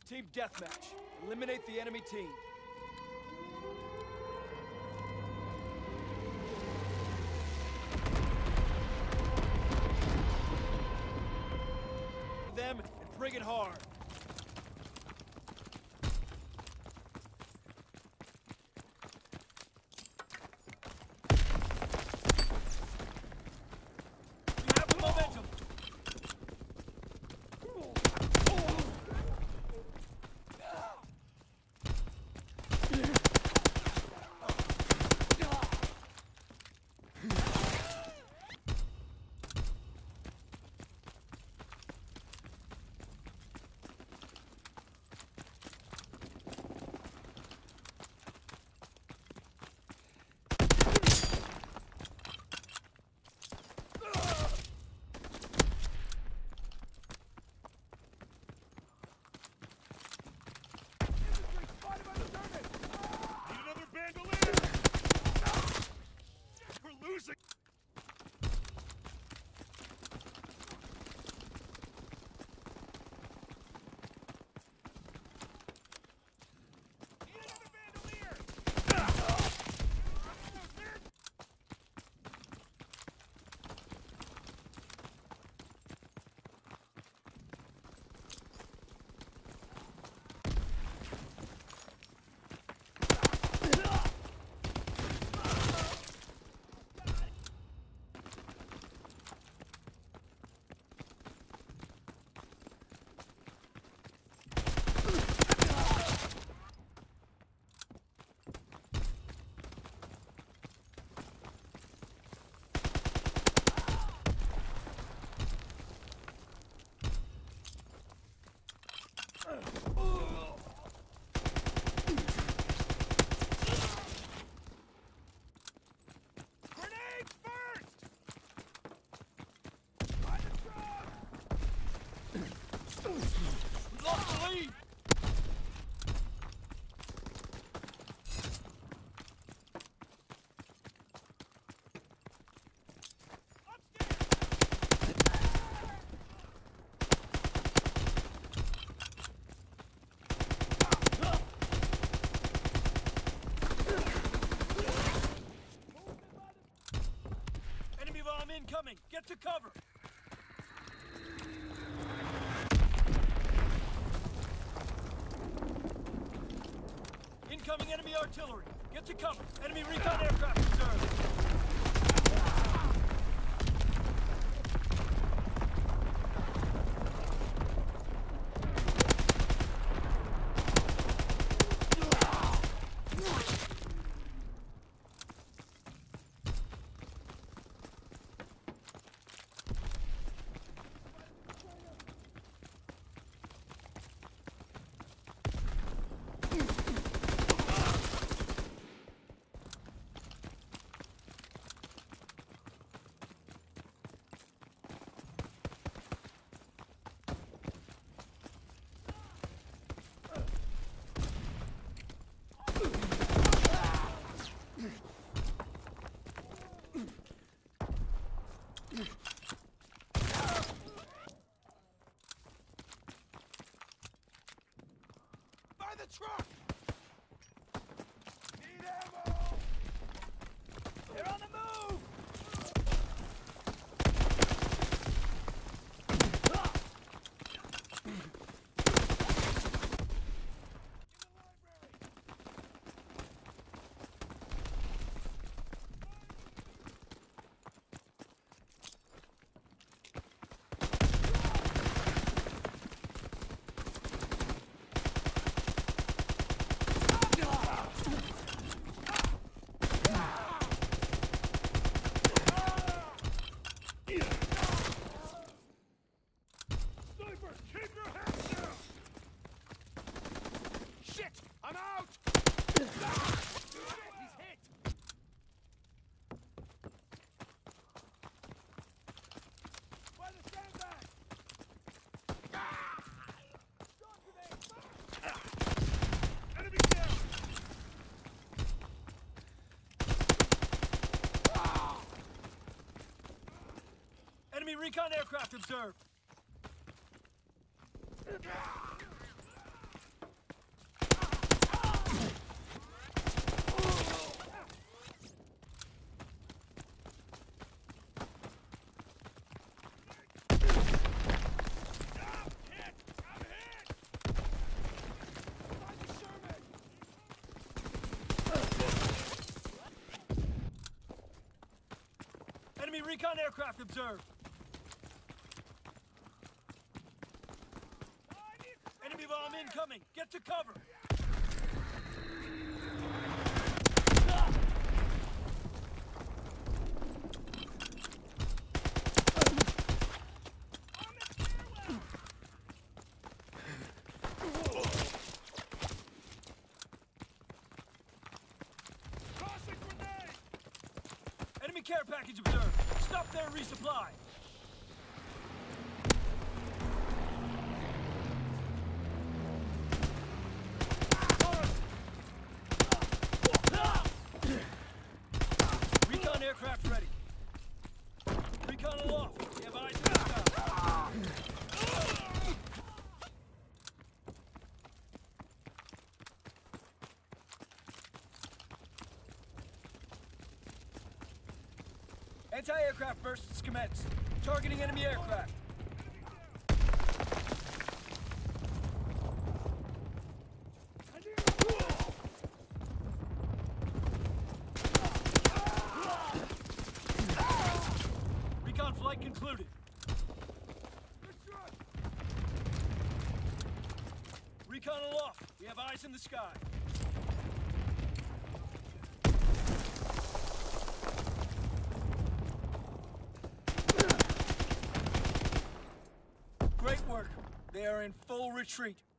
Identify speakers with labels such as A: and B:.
A: Team deathmatch. Eliminate the enemy team. Them and bring it hard. We have the momentum. Incoming! Get to cover! Incoming enemy artillery! Get to cover! Enemy recon aircraft observed! By the truck! Need ammo! They're on the move! Enemy recon aircraft observed.
B: Recon aircraft observed. Enemy bomb incoming. Get to cover. Enemy care package observed. Stop there and resupply. Recon aircraft ready. Recon aloft. We have eyes in the sky. Anti-aircraft bursts commenced. Targeting enemy aircraft. Recon flight concluded. Recon aloft. We have eyes in the sky. Great work. They are in full retreat.